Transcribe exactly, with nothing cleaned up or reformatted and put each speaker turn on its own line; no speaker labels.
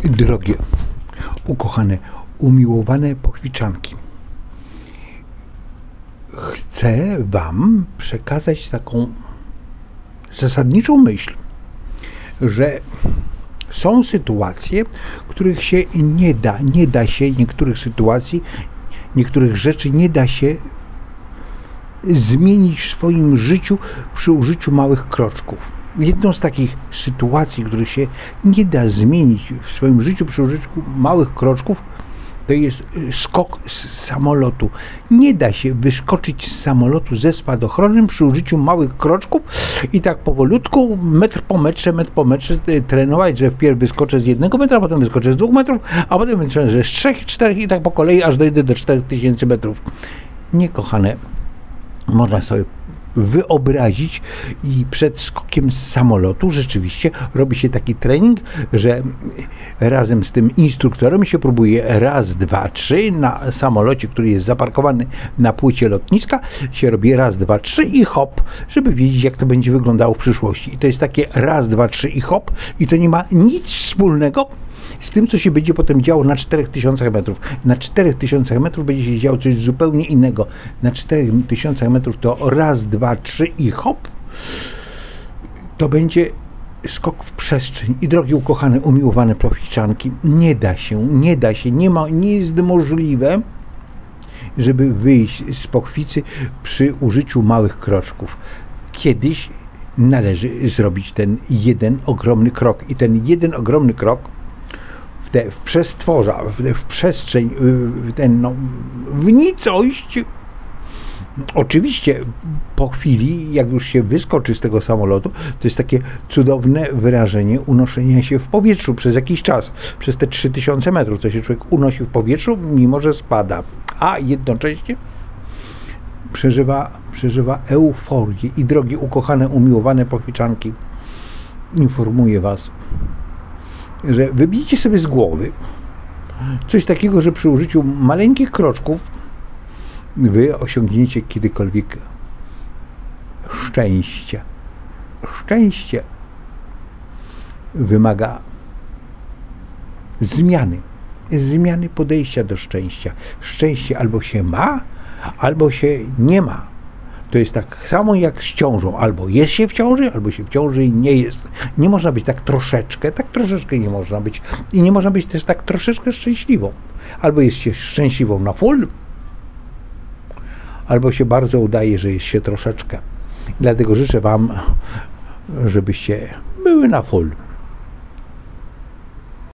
Drogie, ukochane, umiłowane pochwiczanki, chcę Wam przekazać taką zasadniczą myśl, że są sytuacje, których się nie da, nie da się niektórych sytuacji, niektórych rzeczy nie da się zmienić w swoim życiu przy użyciu małych kroczków. Jedną z takich sytuacji, których się nie da zmienić w swoim życiu przy użyciu małych kroczków, to jest skok z samolotu. Nie da się wyskoczyć z samolotu ze spadochronem przy użyciu małych kroczków i tak powolutku, metr po metrze, metr po metrze trenować, że wpierw wyskoczę z jednego metra, potem wyskoczę z dwóch metrów, a potem wyskoczę z trzech, czterech i tak po kolei, aż dojdę do czterech tysięcy metrów. Nie, kochane, można sobie wyobrazić i przed skokiem z samolotu rzeczywiście robi się taki trening, że razem z tym instruktorem się próbuje raz, dwa, trzy na samolocie, który jest zaparkowany na płycie lotniska, się robi raz, dwa, trzy i hop, żeby wiedzieć, jak to będzie wyglądało w przyszłości. I to jest takie raz, dwa, trzy i hop i to nie ma nic wspólnego z tym, co się będzie potem działo na czterech tysiącach metrów. Na czterech tysiącach metrów będzie się działo coś zupełnie innego. Na czterech tysiącach metrów to raz, dwa, trzy i hop. To będzie skok w przestrzeń. I drogie, ukochane, umiłowane pochwiczanki, nie da się, nie da się, nie ma, nie jest możliwe, żeby wyjść z pochwicy przy użyciu małych kroczków. Kiedyś należy zrobić ten jeden ogromny krok. I ten jeden ogromny krok Te, w przestworza, w, w przestrzeń, w, ten, no, w nicość. Oczywiście po chwili, jak już się wyskoczy z tego samolotu, to jest takie cudowne wyrażenie unoszenia się w powietrzu przez jakiś czas. Przez te trzy tysiące metrów to się człowiek unosi w powietrzu, mimo że spada. A jednocześnie przeżywa, przeżywa euforię. I drogie, ukochane, umiłowane pochwiczanki, informuję Was, że wybijcie sobie z głowy coś takiego, że przy użyciu maleńkich kroczków Wy osiągniecie kiedykolwiek szczęście. Szczęście wymaga zmiany. Zmiany podejścia do szczęścia. Szczęście albo się ma, albo się nie ma. To jest tak samo jak z ciążą. Albo jest się w ciąży, albo się w ciąży nie jest. Nie można być tak troszeczkę, tak troszeczkę nie można być. I nie można być też tak troszeczkę szczęśliwą. Albo jest się szczęśliwą na full, albo się bardzo udaje, że jest się troszeczkę. Dlatego życzę Wam, żebyście były na full.